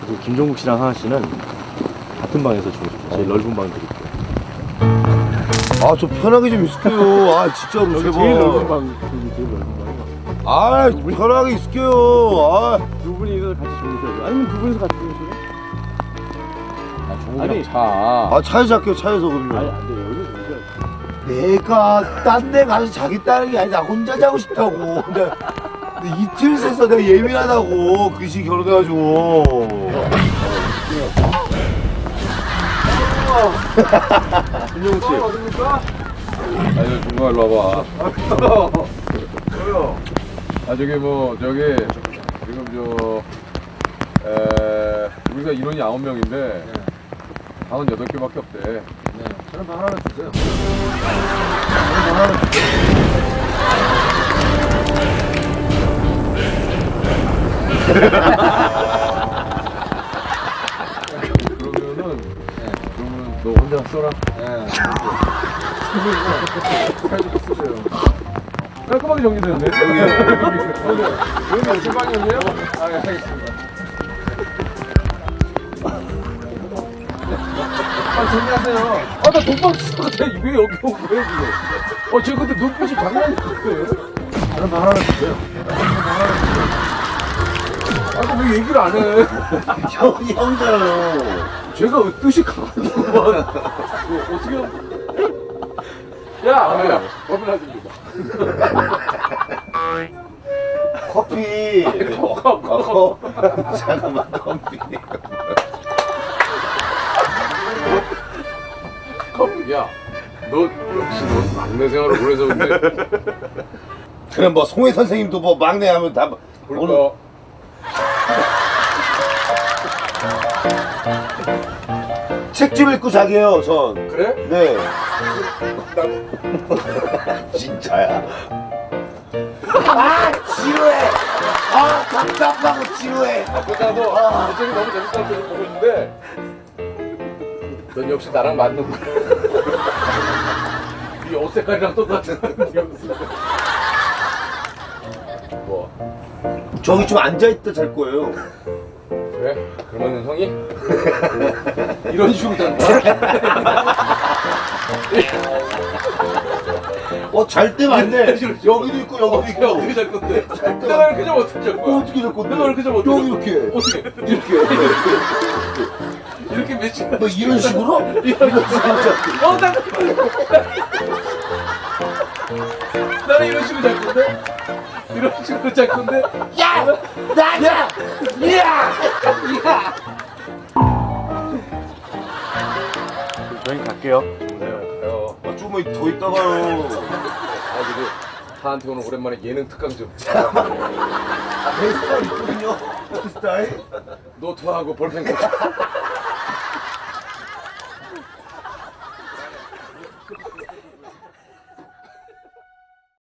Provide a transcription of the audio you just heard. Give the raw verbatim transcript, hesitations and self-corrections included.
김종국 씨랑 하하 씨는 같은 방에서 주무십시오. 제일 넓은 방 드릴게요. 아, 좀 편하게 좀 있을게요. 아, 진짜로 제발. 제일 넓은 방, 제일 넓은 방. 아, 편하게 있을게요. 아, 두 분이서 같이 주무셔야죠. 아니면 두 분이서 같이 주무실래요? 아, 종국이랑 아니, 자. 아, 차에서 할게요. 차에서 그러면. 아니, 안 돼요. 여기서 주무셔야죠. 내가 딴 데 가서 자겠다는 게 아니라 혼자 자고 싶다고. 근데, 근데 이틀 새서 내가 예민하다고. 그 시기 결혼해가지고. 김종국 씨. 어딥니까? 아니, 종국아 일로 와봐. 왜요? 아, 저기 뭐 저기 지금 저 에, 우리가 인원이 아홉 명인데 네. 방은 여덟 개밖에 없대. 네. 저는 방 하나 주세요. 저는 방 하나 주세요. 그러면은 네. 그러면 너 혼자 써라. 네. 쓰세요. 깔끔하게 정리됐네. 여기 여기 여기 제 방이었네요. 아, 예, 알겠습니다. 아, 정리하세요. 아, 나 돈방 쓸 것 같아. 왜 여기 온 거예요, 지금? 어, 쟤 근데 눈빛이 장난이 없어요. 다른 방 하나 주세요. 다른 방 하나 주세요. 아, 왜 얘기를 안 해? 형이 형잖아요. 제가 뜻이 강하구만. 어떻게 하면. 야, 야, 커피 좀 줘봐. 커피. 어, 어, 잠깐만, 커피. 커피, 야, 너 역시 너 막내 생활을 오래 해서 근데. 그럼 뭐 송혜 선생님도 뭐 막내 하면 다 볼까? 책 좀 읽고 자게요, 전. 그래? 네. 진짜야. 아, 지루해. 아, 답답하고 지루해. 나도 어차피 너무 재밌다고 보고 있는데 넌 역시 나랑 맞는 거야. 이 옷 색깔이랑 똑같은 뭐 저기 좀 앉아있다 잘 거예요. 그래? 그러면 형이 이런 식으로 잔다. 어, 잘 때면 안 돼. 여기도 있고 여기도 어떻게 있고. 어떻게 잘 건데? 잘 때면 내가 이렇게 자면 어떻게 잘 어, 거야? 어떻게 잘 건데? 내가 이렇게 자면 어떻게 여기 잘 거야? 이렇게. 어떻게 이렇게 이렇게 몇 시간? 뭐 이런 식으로? 이런 식으로. 어, 나 나는 이런 식으로 잘 건데? 이런 식으로 잘 건데? 야! 나자! 야! 야! 저희 갈게요. 네, 아, 조금만 더 있다가요. 아, 저기 하한테 오늘 오랜만에 예능 특강 좀. 아, 내 스타일 있거든요. 그 스타일. 노트하고 볼펜 꽂혀.